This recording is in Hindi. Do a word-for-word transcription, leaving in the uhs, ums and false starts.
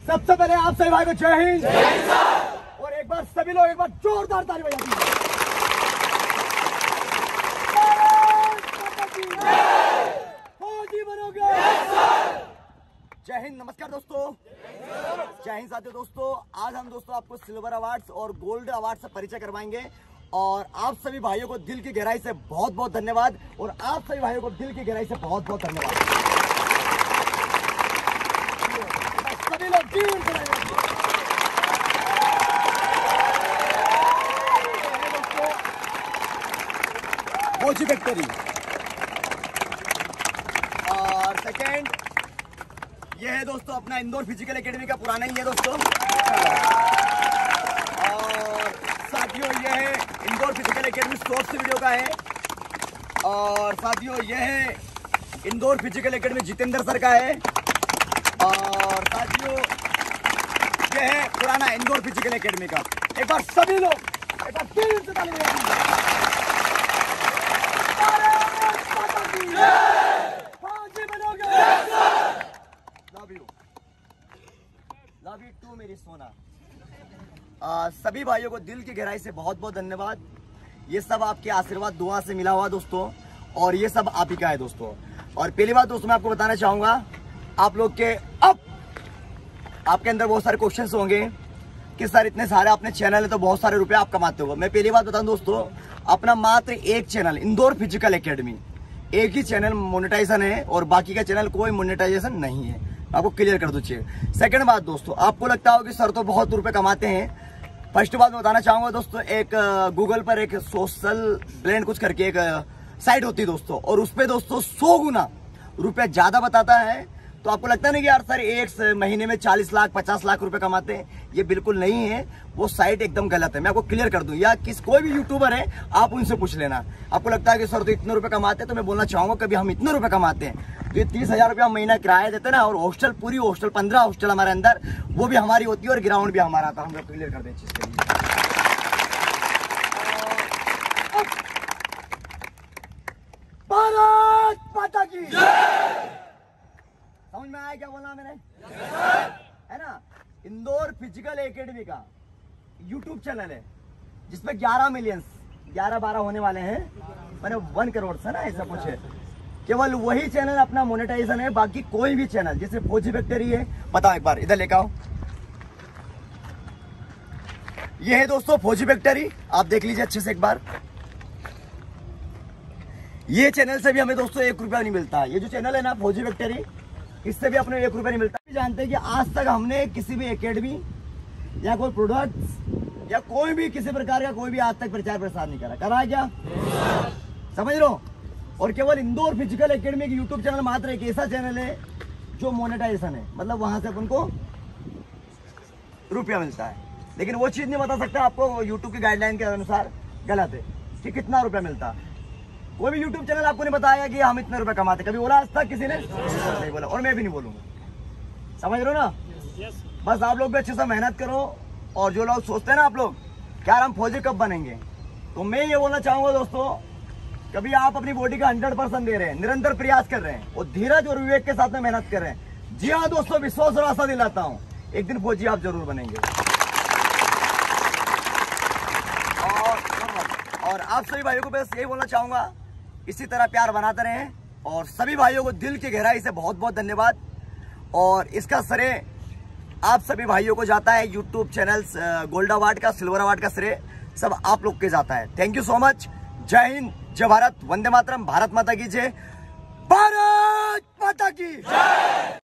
सबसे पहले आप सभी भाई को जय हिंद, और एक बार सभी लोग एक बार जोरदार ताली बजा दीजिए। फौजी बनोगे। जय हिंद, नमस्कार दोस्तों, जय हिंद साथियों। दोस्तों आज हम दोस्तों आपको सिल्वर अवार्ड्स और गोल्ड अवार्ड से परिचय करवाएंगे, और आप सभी भाइयों को दिल की गहराई से बहुत बहुत धन्यवाद, और आप सभी भाइयों को दिल की गहराई से बहुत बहुत धन्यवाद। सभी लोग फौजी विक्ट्री। और सेकेंड ये है दोस्तों अपना इंदौर फिजिकल एकेडमी का पुराना ही है दोस्तों। और साथियों ये है Indore physical academy shorts video का है। और साथियों ये है Indore physical academy Jitendra sir का है। और साथियों ये है पुराना इंदौर फिजिकल एकेडमी का। एक बार सभी लोग एक बार दिल से ताली बजाइए। Love you, love you too मेरी सोना। आ, सभी भाइयों को दिल की गहराई से बहुत बहुत धन्यवाद। ये सब आपके आशीर्वाद दुआ से मिला हुआ दोस्तों, और ये सब आप ही का है दोस्तों। और पहली बात दोस्तों मैं आपको बताना चाहूंगा, आप लोग के अब आपके अंदर बहुत सारे क्वेश्चंस होंगे कि सर इतने सारे अपने चैनल है तो बहुत सारे रुपए आप कमाते हो। मैं पहली बात बताऊं दोस्तों, अपना मात्र एक चैनल इंदौर फिजिकल एकेडमी, एक ही चैनल मोनेटाइजेशन है, और बाकी का चैनल कोई मोनेटाइजेशन नहीं है। आपको क्लियर कर दो चाहिए। सेकंड बात दोस्तों, आपको लगता हो कि सर तो बहुत रुपए कमाते हैं। फर्स्ट बात मैं बताना चाहूंगा दोस्तों, एक गूगल पर एक सोशल ब्लेंड कुछ करके एक साइट होती है दोस्तों, और उस पर दोस्तों सौ गुना रुपया ज्यादा बताता है। तो आपको लगता नहीं कि यार सर एक महीने में चालीस लाख पचास लाख रुपए कमाते हैं, ये बिल्कुल नहीं है। वो साइट एकदम गलत है। मैं आपको क्लियर कर दूं, या किस कोई भी यूट्यूबर है आप उनसे पूछ लेना। आपको लगता है कि सर तो इतने रुपए कमाते हैं, तो मैं बोलना चाहूंगा कभी हम इतने रुपए कमाते हैं तो ये तीस हजार रुपया महीना किराया देते ना, और हॉस्टल पूरी हॉस्टल पंद्रह हॉस्टल हमारे अंदर वो भी हमारी होती है, और ग्राउंड भी हमारा था। हम लोग क्लियर कर दें चीज के लिए। भारत माता की समझ में आया क्या बोला मैंने? है ना। इंदौर फिजिकल एकेडमी का यूट्यूब चैनल है जिसमें ग्यारह मिलियन ग्यारह बारह होने वाले हैं, मैंने वन करोड़ से ना ऐसा कुछ है। केवल वही चैनल अपना मोनेटाइजेशन है, बाकी कोई भी चैनल जैसे फौजी विक्ट्री है। बताओ एक बार इधर लेकर आओ, ये है दोस्तों फौजी विक्ट्री, आप देख लीजिए अच्छे से एक बार। ये चैनल से भी हमें दोस्तों एक रुपया नहीं मिलता। ये जो चैनल है ना फौजी विक्ट्री, इससे भी अपने एक रुपया नहीं मिलता। जानते हैं कि आज तक हमने किसी भी एकेडमी या कोई प्रोडक्ट या कोई भी किसी प्रकार का कोई भी आज तक प्रचार प्रसार नहीं करा। करा क्या? समझ लो। और केवल इंदौर फिजिकल एकेडमी की यूट्यूब चैनल मात्र एक ऐसा चैनल है जो मोनेटाइजेशन है, मतलब वहां से अपन को रुपया मिलता है। लेकिन वो चीज नहीं बता सकता आपको यूट्यूब की गाइडलाइन के अनुसार गलत है कि कितना रुपया मिलता। कोई भी यूट्यूब चैनल आपको नहीं बताया कि हम इतने रुपए कमाते, कभी बोला आज तक किसी ने? नहीं बोला, और मैं भी नहीं बोलूंगा। समझ रहे हो ना? बस आप लोग भी अच्छे से मेहनत करो। और जो लोग सोचते हैं ना आप लोग क्या हम फौजी कब बनेंगे, तो मैं ये बोलना चाहूंगा दोस्तों, कभी आप अपनी बॉडी का हंड्रेड परसेंट दे रहे हैं, निरंतर प्रयास कर रहे हैं, और धीरज और विवेक के साथ में मेहनत कर रहे हैं। जी हाँ दोस्तों, विश्वास और आशा दिलाता हूँ एक दिन फौजी आप जरूर बनेंगे। और, और आप सभी भाइयों को बस यही बोलना चाहूंगा, इसी तरह प्यार बनाते रहें। और सभी भाइयों को दिल की गहराई से बहुत बहुत धन्यवाद। और इसका श्रेय आप सभी भाइयों को जाता है, यूट्यूब चैनल्स गोल्ड अवार्ड का, सिल्वर अवार्ड का श्रेय सब आप लोग के जाता है। Thank you so much. जय हिंद, जय भारत, वंदे मातरम, भारत माता की जय, भारत माता की जय।